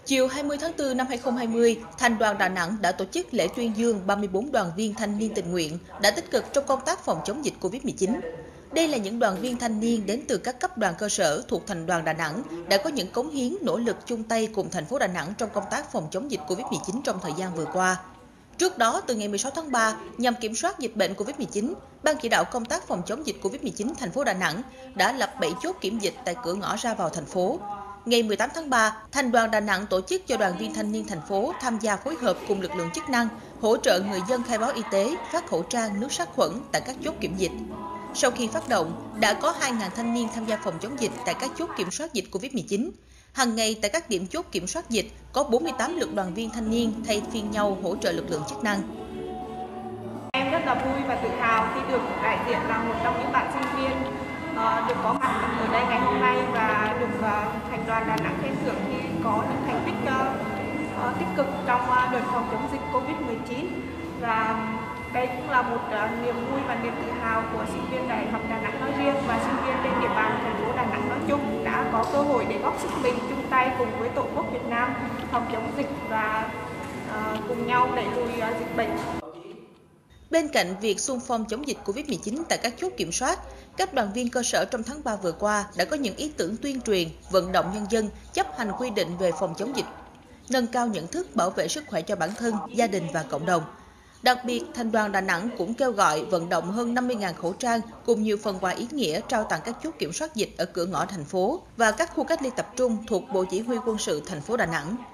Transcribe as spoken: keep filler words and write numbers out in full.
Chiều hai mươi tháng tư năm hai nghìn không trăm hai mươi, Thành đoàn Đà Nẵng đã tổ chức lễ tuyên dương ba mươi tư đoàn viên thanh niên tình nguyện đã tích cực trong công tác phòng chống dịch Covid mười chín. Đây là những đoàn viên thanh niên đến từ các cấp đoàn cơ sở thuộc Thành đoàn Đà Nẵng đã có những cống hiến, nỗ lực chung tay cùng thành phố Đà Nẵng trong công tác phòng chống dịch Covid mười chín trong thời gian vừa qua. Trước đó, từ ngày mười sáu tháng ba, nhằm kiểm soát dịch bệnh Covid mười chín, Ban chỉ đạo công tác phòng chống dịch Covid mười chín thành phố Đà Nẵng đã lập bảy chốt kiểm dịch tại cửa ngõ ra vào thành phố. Ngày mười tám tháng ba, Thành đoàn Đà Nẵng tổ chức cho đoàn viên thanh niên thành phố tham gia phối hợp cùng lực lượng chức năng, hỗ trợ người dân khai báo y tế, phát khẩu trang, nước sát khuẩn tại các chốt kiểm dịch. Sau khi phát động, đã có hai nghìn thanh niên tham gia phòng chống dịch tại các chốt kiểm soát dịch Covid mười chín. Hàng ngày tại các điểm chốt kiểm soát dịch, có bốn mươi tám lượt đoàn viên thanh niên thay phiên nhau hỗ trợ lực lượng chức năng. Em rất là vui và tự hào khi được đại diện là một trong những bạn sinh viên uh, được có mặt ở đây ngày hôm nay và được uh, Thành đoàn Đà Nẵng khen thưởng khi có những thành tích uh, uh, tích cực trong uh, đợt phòng chống dịch Covid mười chín. Và đây cũng là một uh, niềm vui và niềm tự hào của sinh viên Đại học Đà Nẵng nói riêng và sinh viên trên địa bàn thành phố Đà Nẵng nói chung đã có cơ hội để góp sức mình chung tay cùng với Tổ quốc Việt Nam phòng chống dịch và uh, cùng nhau đẩy lùi uh, dịch bệnh. Bên cạnh việc xung phong chống dịch Covid mười chín tại các chốt kiểm soát, các đoàn viên cơ sở trong tháng ba vừa qua đã có những ý tưởng tuyên truyền, vận động nhân dân chấp hành quy định về phòng chống dịch, nâng cao nhận thức bảo vệ sức khỏe cho bản thân, gia đình và cộng đồng. Đặc biệt, Thành đoàn Đà Nẵng cũng kêu gọi vận động hơn năm mươi nghìn khẩu trang cùng nhiều phần quà ý nghĩa trao tặng các chốt kiểm soát dịch ở cửa ngõ thành phố và các khu cách ly tập trung thuộc Bộ Chỉ huy Quân sự thành phố Đà Nẵng.